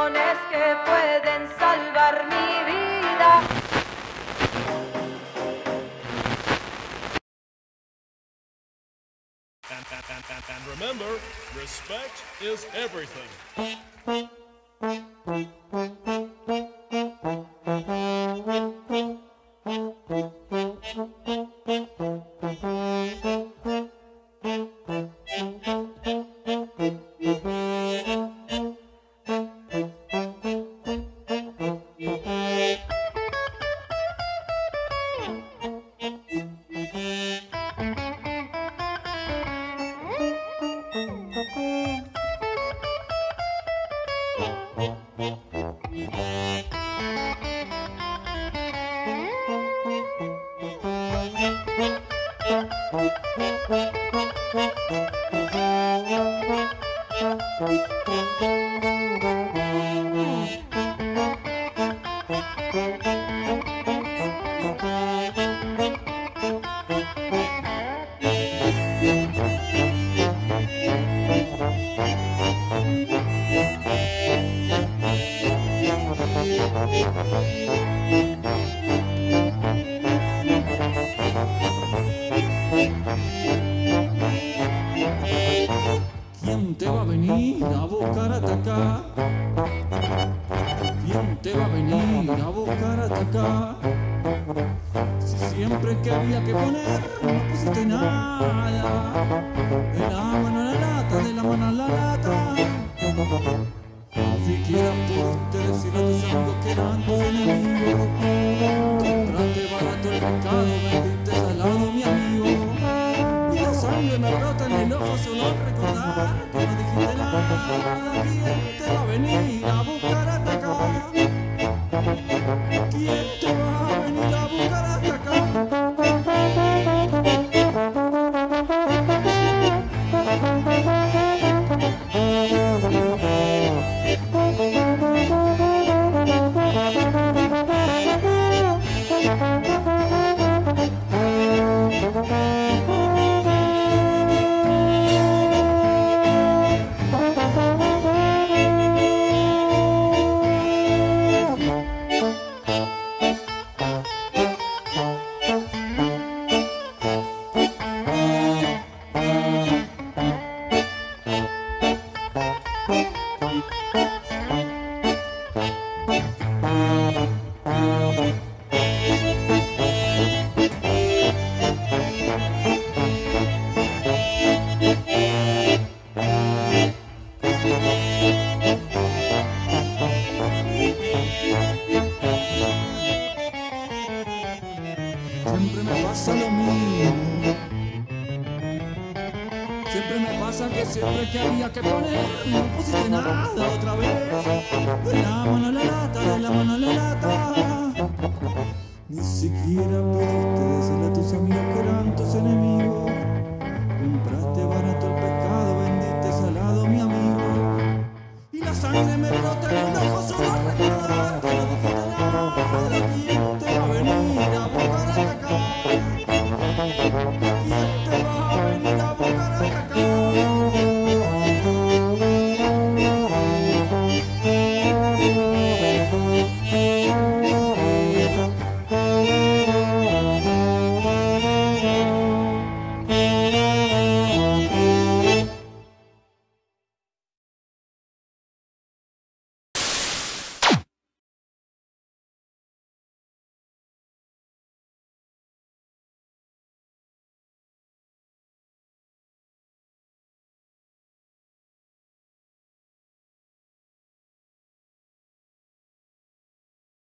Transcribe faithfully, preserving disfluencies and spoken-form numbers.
canciones que pueden salvar mi vida. And, and, and, and, and remember, respect is everything. ¿Quién te va a venir a buscar hasta acá? ¿Quién te va a venir a buscar hasta acá? Si siempre que había que poner no pusiste nada. De la mano a la lata, de la mano a la lata. Ni siquiera pudiste decirle a tus amigos que eran tus enemigos. Compraste barato el pescado, vendiste salado, mi amigo. Y la sangre me brota en el ojo solo al recordar que no dijiste nada. ¿Quién te va a venir a buscar hasta acá? ¿Quién te va a venir a buscar hasta acá? Siempre me pasa lo mismo. Siempre me pasa que siempre que había que poner no pusiste nada otra vez. De la mano a la lata, de la mano a la lata. Ni siquiera pudiste decirle a tus amigos que eran tus enemigos. Compraste